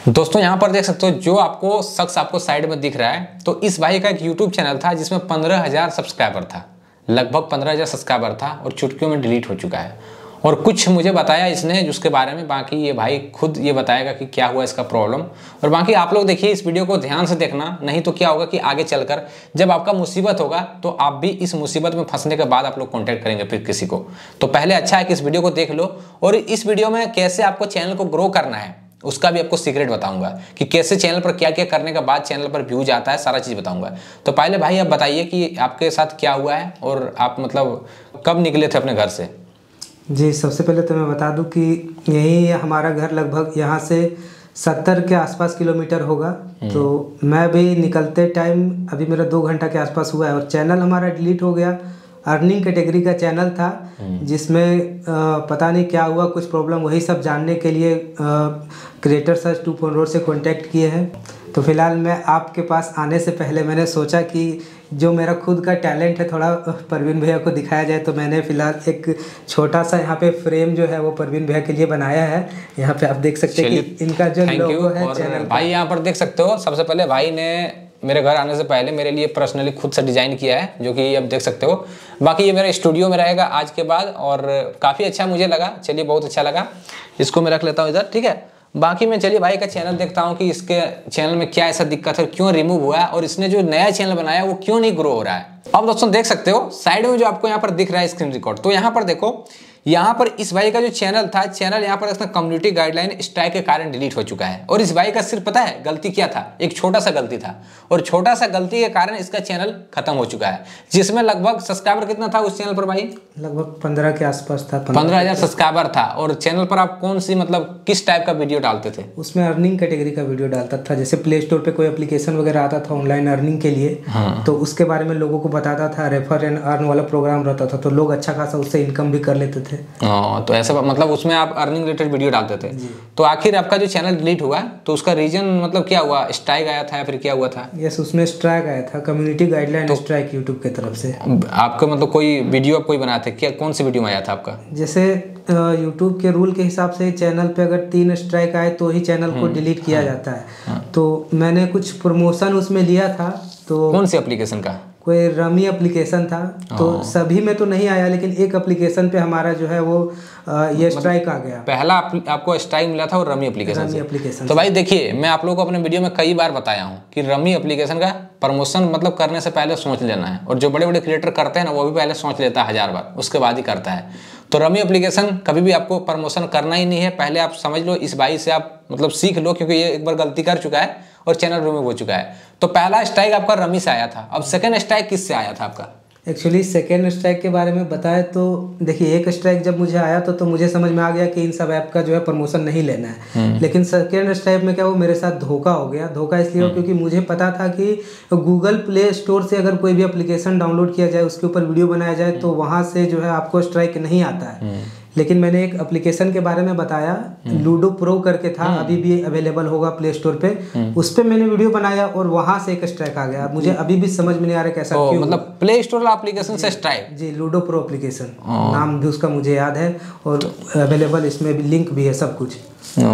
दोस्तों यहाँ पर देख सकते हो जो आपको शख्स आपको साइड में दिख रहा है, तो इस भाई का एक यूट्यूब चैनल था जिसमें 15,000 सब्सक्राइबर था, लगभग 15,000 सब्सक्राइबर था और चुटकियों में डिलीट हो चुका है। और कुछ मुझे बताया इसने जिसके बारे में, बाकी ये भाई खुद ये बताएगा कि क्या हुआ इसका प्रॉब्लम। और बाकी आप लोग देखिए इस वीडियो को ध्यान से देखना, नहीं तो क्या होगा कि आगे चलकर जब आपका मुसीबत होगा तो आप भी इस मुसीबत में फंसने के बाद आप लोग कॉन्टैक्ट करेंगे फिर किसी को। तो पहले अच्छा है कि इस वीडियो को देख लो, और इस वीडियो में कैसे आपको चैनल को ग्रो करना है उसका भी आपको सीक्रेट बताऊंगा कि कैसे चैनल पर क्या क्या करने के बाद चैनल पर व्यूज आता है, सारा चीज़ बताऊंगा। तो पहले भाई आप बताइए कि आपके साथ क्या हुआ है और आप मतलब कब निकले थे अपने घर से। जी, सबसे पहले तो मैं बता दूं कि यही हमारा घर लगभग यहाँ से 70 के आसपास किलोमीटर होगा। तो मैं भी निकलते टाइम अभी मेरा 2 घंटा के आसपास हुआ है और चैनल हमारा डिलीट हो गया। अर्निंग कैटेगरी का चैनल था जिसमें पता नहीं क्या हुआ, कुछ प्रॉब्लम, वही सब जानने के लिए क्रिएटर सर्च 2.0 से कांटेक्ट किए हैं। तो फिलहाल मैं आपके पास आने से पहले मैंने सोचा कि जो मेरा खुद का टैलेंट है थोड़ा परवीन भैया को दिखाया जाए। तो मैंने फिलहाल एक छोटा सा यहाँ पे फ्रेम जो है वो परवीन भैया के लिए बनाया है। यहाँ पे आप देख सकते हैं कि इनका जो लोगो है चैनल भाई यहाँ पर देख सकते हो। सबसे पहले भाई ने मेरे घर आने से पहले मेरे लिए पर्सनली खुद से डिज़ाइन किया है, जो कि अब देख सकते हो। बाकी ये मेरे स्टूडियो में रहेगा आज के बाद, और काफ़ी अच्छा मुझे लगा। चलिए, बहुत अच्छा लगा। इसको मैं रख लेता हूँ इधर, ठीक है। बाकी मैं चलिए भाई का चैनल देखता हूँ कि इसके चैनल में क्या ऐसा दिक्कत है, क्यों रिमूव हुआ है, और इसने जो नया चैनल बनाया वो क्यों नहीं ग्रो हो रहा है। अब दोस्तों देख सकते हो साइड में जो आपको यहाँ पर दिख रहा है स्क्रीन रिकॉर्ड, तो यहाँ पर देखो, यहाँ पर इस भाई का जो चैनल था, चैनल यहाँ पर इसका कम्युनिटी गाइडलाइन स्ट्राइक के कारण डिलीट हो चुका है। और इस भाई का सिर्फ पता है गलती क्या था, एक छोटा सा गलती था, और छोटा सा गलती के कारण इसका चैनल खत्म हो चुका है। जिसमें लगभग सब्सक्राइबर कितना था उस चैनल पर भाई? लगभग 15 के आसपास था। 15,000 सब्सक्राइबर था। और चैनल पर आप कौन सी मतलब किस टाइप का वीडियो डालते थे? उसमें अर्निंग कैटेगरी का वीडियो डालता था। जैसे प्ले स्टोर पे कोई एप्लीकेशन वगैरह आता था ऑनलाइन अर्निंग के लिए, तो उसके बारे में लोगों को बताता था। रेफर एंड अर्न वाला प्रोग्राम रहता था, तो लोग अच्छा खासा उससे इनकम भी कर लेते थे। तो ऐसा मतलब उसमें आप अर्निंग रिलेटेड वीडियो डालते थे। तो आखिर आपका जो चैनल डिलीट हुआ तो उसका रीजन मतलब क्या हुआ? स्ट्राइक आया था या फिर क्या हुआ था? यस, उसमें स्ट्राइक आया था, कम्युनिटी गाइडलाइन स्ट्राइक यूट्यूब की तरफ से। आपका मतलब कोई वीडियो आप कोई बनाए थे क्या? कौन सी वीडियो में आया था आपका? जैसे यूट्यूब के रूल के हिसाब से चैनल पे अगर 3 स्ट्राइक आए तो ही चैनल को डिलीट किया जाता है। तो मैंने कुछ प्रमोशन उसमें लिया था। तो कौन सी एप्लीकेशन का? कोई रमी एप्लीकेशन था। तो सभी में तो नहीं आया, लेकिन एक एप्लीकेशन पे हमारा जो है वो ये स्ट्राइक आ गया। पहला आपको स्ट्राइक मिला था और रमी एप्लीकेशन। तो भाई देखिए, मैं आप लोगों को अपने वीडियो में कई बार बताया हूँ कि रमी एप्लीकेशन का प्रमोशन मतलब करने से पहले सोच लेना है। और जो बड़े बड़े क्रिएटर करते हैं ना, वो भी पहले सोच लेता है 1000 बार, उसके बाद ही करता है। तो रमी एप्लीकेशन कभी भी आपको प्रमोशन करना ही नहीं है। पहले आप समझ लो, इस भाई से आप मतलब सीख लो, क्योंकि ये एक बार गलती कर चुका है और चैनल रिमूव हो चुका है। तो पहला स्ट्राइक आपका रमी से आया था। अब सेकंड स्ट्राइक किससे आया था आपका? एक्चुअली सेकेंड स्ट्राइक के बारे में बताए तो देखिए, एक स्ट्राइक जब मुझे आया तो मुझे समझ में आ गया कि इन सब ऐप का जो है प्रमोशन नहीं लेना है। लेकिन सेकेंड स्ट्राइक में क्या, वो मेरे साथ धोखा हो गया। धोखा इसलिए हो क्योंकि मुझे पता था कि गूगल प्ले स्टोर से अगर कोई भी एप्लीकेशन डाउनलोड किया जाए, उसके ऊपर वीडियो बनाया जाए, तो वहाँ से जो है आपको स्ट्राइक नहीं आता है। लेकिन मैंने एक एप्लीकेशन के बारे में बताया, लूडो प्रो करके था, अभी भी अवेलेबल होगा प्ले स्टोर पे। उस पे मैंने वीडियो बनाया और वहां से एक स्ट्राइक आ गया। मुझे अभी भी समझ में नहीं आ रहा कैसा क्यों। मतलब प्ले स्टोर एप्लीकेशन से स्ट्राइक? जी, लूडो प्रो एप्लीकेशन नाम भी उसका मुझे याद है, और अवेलेबल इसमें भी लिंक भी है सब कुछ।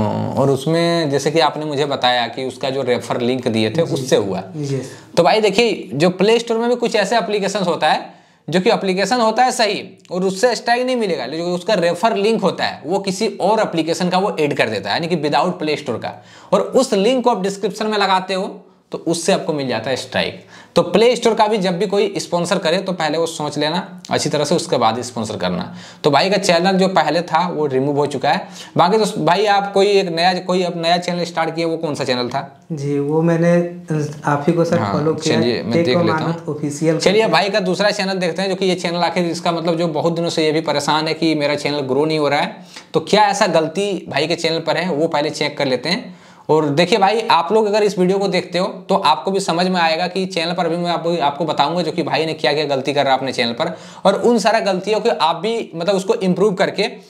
और उसमें जैसे कि आपने मुझे बताया कि उसका जो रेफर लिंक दिए थे उससे हुआ। तो भाई देखिए, जो प्ले स्टोर में भी कुछ ऐसे एप्लीकेशन होता है जो कि एप्लीकेशन होता है सही, और उससे स्ट्राइक नहीं मिलेगा, लेकिन उसका रेफर लिंक होता है वो किसी और एप्लीकेशन का वो ऐड कर देता है, यानी कि विदाउट प्ले स्टोर का, और उस लिंक को आप डिस्क्रिप्शन में लगाते हो तो उससे आपको मिल जाता है स्ट्राइक। तो प्ले स्टोर का भी जब भी कोई स्पॉन्सर करे तो पहले वो सोच लेना अच्छी तरह से, उसके बाद ही स्पॉन्सर करना। तो भाई का चैनल जो पहले था वो रिमूव हो चुका है। बाकी तो भाई आप कोई अब नया चैनल स्टार्ट किया, वो कौन सा चैनल था? जी, वो मैंने आप ही को सर फॉलो किया। चलिए मैं देख लेता हूँ ऑफिशियल। चलिए भाई का दूसरा चैनल देखते हैं, जो कि ये चैनल आखिर इसका मतलब जो बहुत दिनों से ये भी परेशान है कि मेरा चैनल ग्रो नहीं हो रहा है। तो क्या ऐसा गलती भाई के चैनल पर है वो पहले चेक कर लेते हैं। और देखिए भाई, आप लोग अगर इस वीडियो को देखते हो तो आपको भी समझ में आएगा कि चैनल पर अभी मैं आपको बताऊंगा जो कि भाई ने क्या क्या गलती कर रहा है अपने चैनल पर, और उन सारा गलतियों को आप भी मतलब उसको इम्प्रूव करके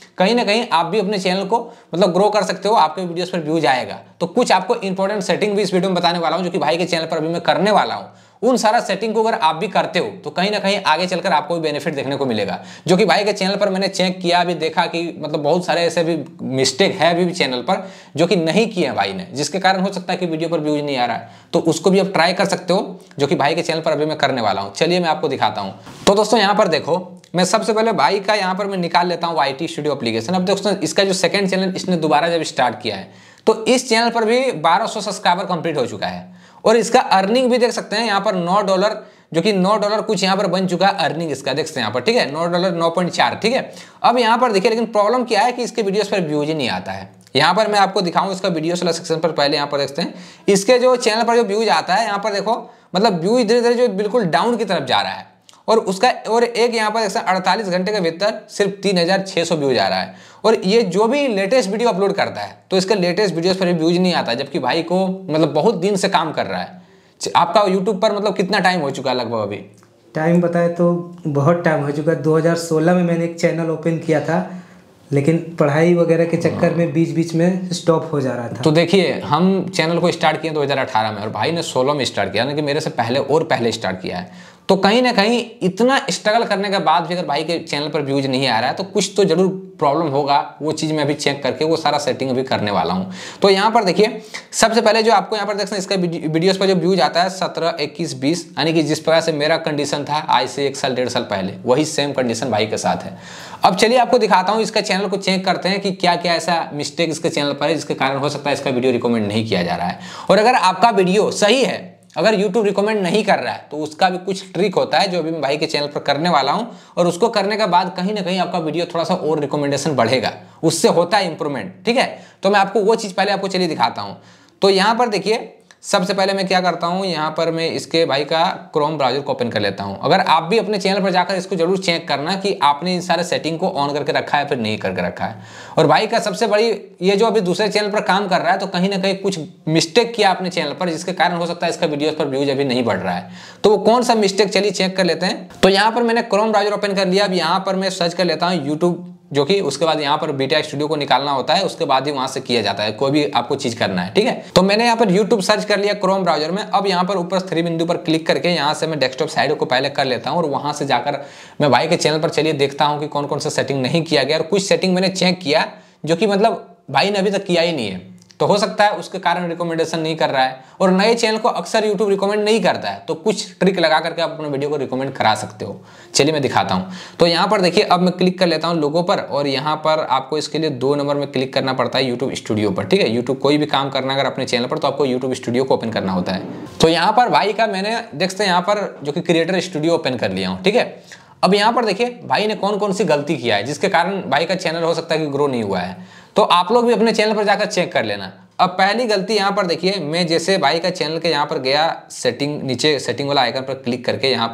कहीं ना कहीं आप भी अपने चैनल को मतलब ग्रो कर सकते हो, आपके वीडियोस पर व्यूज आएगा। तो कुछ आपको इंपॉर्टेंट सेटिंग भी इस वीडियो में बताने वाला हूं जो कि भाई के चैनल पर अभी मैं करने वाला हूं। उन सारा सेटिंग को अगर आप भी करते हो तो कहीं ना कहीं आगे चलकर आपको भी बेनिफिट देखने को मिलेगा। जो कि भाई के चैनल पर मैंने चेक किया, अभी देखा कि मतलब बहुत सारे ऐसे भी मिस्टेक है अभी भी चैनल पर जो कि नहीं किए हैं भाई ने, जिसके कारण हो सकता है कि वीडियो पर व्यूज नहीं आ रहा है। तो उसको भी आप ट्राई कर सकते हो, जो कि भाई के चैनल पर अभी मैं करने वाला हूँ। चलिए मैं आपको दिखाता हूँ। तो दोस्तों यहाँ पर देखो, मैं सबसे पहले भाई का यहाँ पर मैं निकाल लेता हूँ YT स्टूडियो एप्लीकेशन। अब दोस्तों इसका जो सेकंड चैनल इसने दोबारा जब स्टार्ट किया है तो इस चैनल पर भी 1200 सब्सक्राइबर कंप्लीट हो चुका है और इसका अर्निंग भी देख सकते हैं यहाँ पर $9, जो कि $9 कुछ यहाँ पर बन चुका है अर्निंग इसका, देख सकते हैं यहाँ पर, ठीक है, $9 9.4, ठीक है। अब यहाँ पर देखिए, लेकिन प्रॉब्लम क्या है कि इसके वीडियोस पर व्यूज ही नहीं आता है। यहाँ पर मैं आपको दिखाऊं इसका वीडियोस वाला सेक्शन पर, पहले यहाँ पर देखते हैं इसके जो चैनल पर जो व्यूज आता है, यहाँ पर देखो मतलब व्यूज धीरे धीरे जो बिल्कुल डाउन की तरफ जा रहा है और उसका और एक यहाँ पर 48 घंटे के भीतर सिर्फ 3600 व्यूज आ रहा है। और ये जो भी लेटेस्ट वीडियो अपलोड करता है तो इसका लेटेस्ट वीडियोस पर व्यूज नहीं आता, जबकि भाई को मतलब बहुत दिन से काम कर रहा है। आपका यूट्यूब पर मतलब कितना टाइम हो चुका है लगभग? अभी टाइम बताए तो बहुत टाइम हो चुका है। 2016 में मैंने एक चैनल ओपन किया था, लेकिन पढ़ाई वगैरह के चक्कर में बीच बीच में स्टॉप हो जा रहा था। तो देखिए, हम चैनल को स्टार्ट किए 2018 में और भाई ने 16 में स्टार्ट किया, यानी कि मेरे से पहले स्टार्ट किया है। तो कहीं ना कहीं इतना स्ट्रगल करने के बाद भी अगर भाई के चैनल पर व्यूज नहीं आ रहा है तो कुछ तो जरूर प्रॉब्लम होगा। वो चीज़ मैं अभी चेक करके वो सारा सेटिंग अभी करने वाला हूँ। तो यहाँ पर देखिए, सबसे पहले जो आपको यहाँ पर देखना, इसका वीडियोस पर जो व्यूज आता है 17, 21, 20, यानी कि जिस प्रकार से मेरा कंडीशन था आज से 1 साल 1.5 साल पहले, वही सेम कंडीशन भाई के साथ है। अब चलिए आपको दिखाता हूँ, इसका चैनल को चेक करते हैं कि क्या क्या ऐसा मिस्टेक इसके चैनल पर है जिसके कारण हो सकता है इसका वीडियो रिकमेंड नहीं किया जा रहा है। और अगर आपका वीडियो सही है, अगर YouTube रिकमेंड नहीं कर रहा है तो उसका भी कुछ ट्रिक होता है जो अभी मैं भाई के चैनल पर करने वाला हूं, और उसको करने के बाद कहीं ना कहीं आपका वीडियो थोड़ा सा और रिकमेंडेशन बढ़ेगा, उससे होता है इंप्रूवमेंट, ठीक है। तो मैं आपको वो चीज़ पहले आपको चलिए दिखाता हूं। तो यहाँ पर देखिए, सबसे पहले मैं क्या करता हूँ, यहाँ पर मैं इसके भाई का क्रोम ब्राउजर को ओपन कर लेता हूँ। अगर आप भी अपने चैनल पर जाकर इसको जरूर चेक करना कि आपने इन सारे सेटिंग को ऑन करके रखा है फिर नहीं करके रखा है। और भाई का सबसे बड़ी ये जो अभी दूसरे चैनल पर काम कर रहा है तो कहीं ना कहीं कुछ मिस्टेक किया अपने चैनल पर, जिसके कारण हो सकता है इसका वीडियोस पर व्यूज अभी नहीं बढ़ रहा है। तो वो कौन सा मिस्टेक, चलिए चेक कर लेते हैं। तो यहाँ पर मैंने क्रोम ब्राउजर ओपन कर लिया। अब यहाँ पर मैं सर्च कर लेता हूँ यूट्यूब, जो कि उसके बाद यहाँ पर बीटा स्टूडियो को निकालना होता है, उसके बाद ही वहां से किया जाता है कोई भी आपको चीज करना है, ठीक है। तो मैंने यहाँ पर YouTube सर्च कर लिया क्रोम ब्राउजर में। अब यहाँ पर ऊपर 3 बिंदु पर क्लिक करके यहाँ से मैं डेस्कटॉप साइड को पहले कर लेता हूँ और वहां से जाकर मैं भाई के चैनल पर चलिए देखता हूँ कि कौन कौन सा सेटिंग नहीं किया गया। और कुछ सेटिंग मैंने चेक किया जो कि मतलब भाई ने अभी तक किया ही नहीं है, तो हो सकता है उसके कारण रिकमेंडेशन नहीं कर रहा है। और नए चैनल को अक्सर YouTube रिकमेंड नहीं करता है, तो कुछ ट्रिक लगा करके आप अपने वीडियो को रिकमेंड करा सकते हो। चलिए मैं दिखाता हूं। तो यहाँ पर देखिए, अब मैं क्लिक कर लेता हूं लोगो पर, और यहाँ पर आपको इसके लिए 2 नंबर में क्लिक करना पड़ता है YouTube स्टूडियो पर, ठीक है। YouTube कोई भी काम करना अगर अपने चैनल पर तो आपको YouTube स्टूडियो को ओपन करना होता है। तो यहाँ पर भाई का मैंने देखते हैं यहाँ पर जो कि क्रिएटर स्टूडियो ओपन कर लिया हूँ, ठीक है। अब यहाँ पर देखिए भाई ने कौन कौन सी गलती किया है जिसके कारण भाई का चैनल हो सकता है कि ग्रो नहीं हुआ है। तो आप लोग भी अपने चैनल पर जाकर चेक कर लेना। अब पहली गलती यहाँ पर देखिए, मैं जैसे भाई का चैनल के यहाँ पर गया, सेटिंग नीचे सेटिंग वाला आइकन पर क्लिक करके यहाँ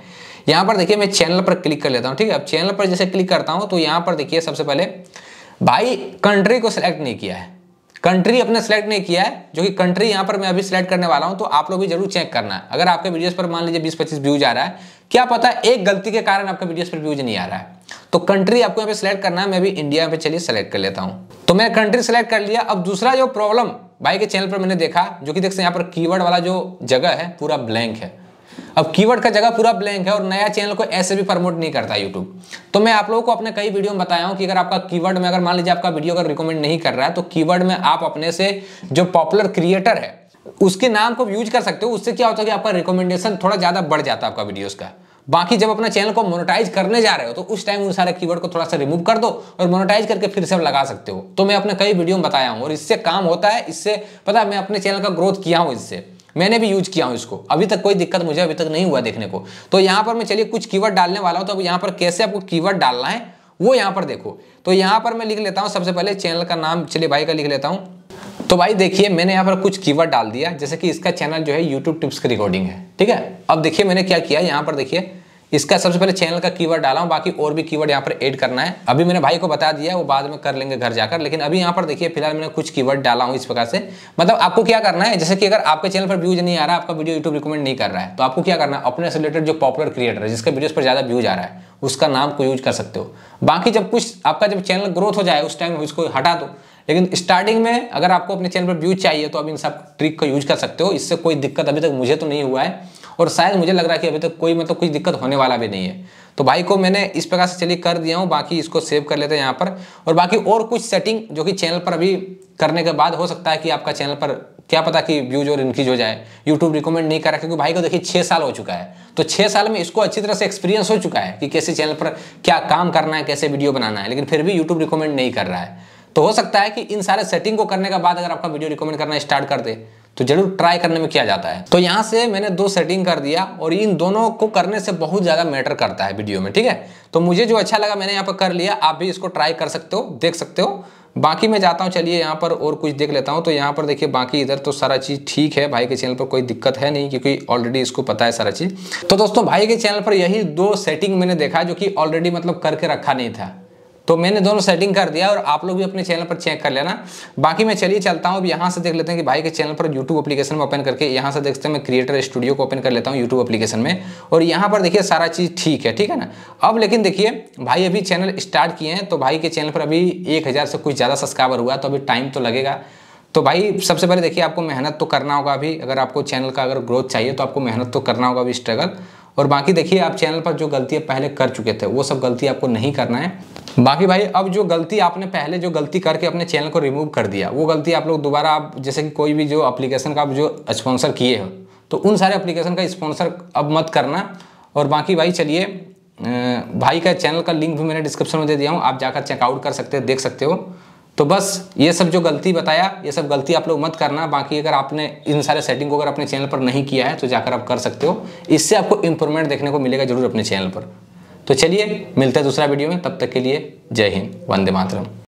पर देखिए मैं चैनल पर क्लिक कर लेता हूँ, ठीक है। अब चैनल पर जैसे क्लिक करता हूँ तो यहाँ पर देखिए सबसे पहले भाई कंट्री को सिलेक्ट नहीं किया है, कंट्री अपने सेलेक्ट नहीं किया है, जो कि कंट्री यहाँ पर मैं अभी सिलेक्ट करने वाला हूँ। तो आप लोग भी जरूर चेक करना है। अगर आपके वीडियोस पर मान लीजिए 20-25 व्यूज आ रहा है, क्या पता एक गलती के कारण आपके वीडियोस पर व्यूज नहीं आ रहा है, तो कंट्री आपको यहाँ पे सिलेक्ट करना है। मैं भी इंडिया पे चलिए सेलेक्ट कर लेता हूँ। तो मैं कंट्री सेलेक्ट कर लिया। अब दूसरा जो प्रॉब्लम भाई के चैनल पर मैंने देखा, जो कि देखते हैं यहाँ पर कीवर्ड वाला जो जगह है पूरा ब्लैंक है। अब कीवर्ड का जगह पूरा ब्लैंक है और नया चैनल को ऐसे भी प्रमोट नहीं करता यूट्यूब। तो मैं आप लोगों को अपने कई वीडियो में बताया हूं कि अगर आपका कीवर्ड में, अगर मान लीजिए आपका वीडियो अगर रिकमेंड नहीं कर रहा है, तो कीवर्ड में आप अपने से जो पॉपुलर क्रिएटर है उसके नाम को यूज कर सकते हो। उससे क्या होता है कि आपका रिकमेंडेशन थोड़ा ज्यादा बढ़ जाता है आपका वीडियोस का। बाकी जब अपना चैनल को मोनेटाइज करने जा रहे हो तो उस टाइम उन सारे कीवर्ड को थोड़ा सा रिमूव कर दो और मोनेटाइज करके फिर से लगा सकते हो। तो मैं अपने कई वीडियो में बताया हूं और इससे काम होता है। इससे पता है मैं अपने चैनल का ग्रोथ किया हूं, इससे मैंने भी यूज किया हूं इसको, अभी तक कोई दिक्कत मुझे अभी तक नहीं हुआ देखने को। तो यहाँ पर मैं चलिए कुछ कीवर्ड डालने वाला हूं। तो अब यहाँ पर कैसे आपको कीवर्ड डालना है वो यहाँ पर देखो। तो यहाँ पर मैं लिख लेता हूँ सबसे पहले चैनल का नाम, चलिए भाई का लिख लेता हूँ। तो भाई देखिए मैंने यहाँ पर कुछ कीवर्ड डाल दिया, जैसे कि इसका चैनल जो है यूट्यूब टिप्स की रिकॉर्डिंग है, ठीक है। अब देखिए मैंने क्या किया, यहाँ पर देखिए इसका सबसे पहले चैनल का कीवर्ड डाला हूं, बाकी और भी कीवर्ड यहाँ पर ऐड करना है। अभी मैंने भाई को बता दिया, वो बाद में कर लेंगे घर जाकर। लेकिन अभी यहाँ पर देखिए फिलहाल मैंने कुछ कीवर्ड डाला हूं इस प्रकार से। मतलब आपको क्या करना है, जैसे कि अगर आपके चैनल पर व्यूज नहीं आ रहा है, आपका वीडियो यूट्यूब रिकमेंड नहीं कर रहा है, तो आपको क्या करना है, अपने से रिलेटेड जो पॉपुलर क्रिएटर है जिसके वीडियोस पर ज्यादा व्यूज आ रहा है उसका नाम को यूज कर सकते हो। बाकी जब कुछ आपका जब चैनल ग्रोथ हो जाए उस टाइम इसको हटा दो, लेकिन स्टार्टिंग में अगर आपको अपने चैनल पर व्यूज चाहिए तो आप इन सब ट्रिक का यूज कर सकते हो। इससे कोई दिक्कत अभी तक मुझे तो नहीं हुआ है और शायद मुझे लग रहा है कि अभी तक कोई मतलब कुछ दिक्कत होने वाला भी नहीं है। तो भाई को मैंने इस प्रकार से चलिए कर दिया हूँ। बाकी इसको सेव कर लेते हैं यहाँ पर, और बाकी और कुछ सेटिंग जो कि चैनल पर अभी करने के बाद हो सकता है कि आपका चैनल पर क्या पता कि व्यूज और इंक्रीज हो जाए। यूट्यूब रिकमेंड नहीं कर रहा, क्योंकि भाई को देखिए 6 साल हो चुका है, तो 6 साल में इसको अच्छी तरह से एक्सपीरियंस हो चुका है कि कैसे चैनल पर क्या काम करना है, कैसे वीडियो बनाना है, लेकिन फिर भी यूट्यूब रिकमेंड नहीं कर रहा है। तो हो सकता है कि इन सारे सेटिंग को करने के बाद अगर आपका वीडियो रिकमेंड करना स्टार्ट कर दे तो जरूर ट्राई करने में किया जाता है। तो यहाँ से मैंने 2 सेटिंग कर दिया और इन दोनों को करने से बहुत ज़्यादा मैटर करता है वीडियो में, ठीक है। तो मुझे जो अच्छा लगा मैंने यहाँ पर कर लिया, आप भी इसको ट्राई कर सकते हो, देख सकते हो। बाकी मैं जाता हूँ, चलिए यहाँ पर और कुछ देख लेता हूँ। तो यहाँ पर देखिए बाकी इधर तो सारा चीज़ ठीक है, भाई के चैनल पर कोई दिक्कत है नहीं क्योंकि ऑलरेडी इसको पता है सारा चीज़। तो दोस्तों भाई के चैनल पर यही 2 सेटिंग मैंने देखा जो कि ऑलरेडी मतलब करके रखा नहीं था, तो मैंने दोनों सेटिंग कर दिया और आप लोग भी अपने चैनल पर चेक कर लेना। बाकी मैं चलिए चलता हूँ, अब यहाँ से देख लेते हैं कि भाई के चैनल पर यूट्यूब एप्लीकेशन में ओपन करके यहाँ से देखते हैं, मैं क्रिएटर स्टूडियो को ओपन कर लेता हूँ यूट्यूब एप्लीकेशन में, और यहाँ पर देखिए सारा चीज़ ठीक है ना। अब लेकिन देखिए भाई अभी चैनल स्टार्ट किए हैं, तो भाई के चैनल पर अभी 1000 से कुछ ज़्यादा सब्सक्राइबर हुआ, तो अभी टाइम तो लगेगा। तो भाई सबसे पहले देखिए आपको मेहनत तो करना होगा अभी, अगर आपको चैनल का अगर ग्रोथ चाहिए तो आपको मेहनत तो करना होगा अभी, स्ट्रगल। और बाकी देखिए आप चैनल पर जो गलतियाँ पहले कर चुके थे वो सब गलती आपको नहीं करना है। बाकी भाई अब जो गलती आपने पहले जो गलती करके अपने चैनल को रिमूव कर दिया, वो गलती आप लोग दोबारा आप जैसे कि कोई भी जो एप्लीकेशन का आप जो स्पॉन्सर किए हो तो उन सारे एप्लीकेशन का स्पॉन्सर अब मत करना। और बाकी भाई चलिए भाई का चैनल का लिंक भी मैंने डिस्क्रिप्शन में दे दिया हूँ, आप जाकर चेकआउट कर सकते हैं, देख सकते हो। तो बस ये सब जो गलती बताया ये सब गलती आप लोग मत करना। बाकी अगर आपने इन सारे सेटिंग को अगर अपने चैनल पर नहीं किया है तो जाकर आप कर सकते हो, इससे आपको इंप्रूवमेंट देखने को मिलेगा जरूर अपने चैनल पर। तो चलिए मिलते हैं दूसरा वीडियो में, तब तक के लिए जय हिंद, वंदे मातरम।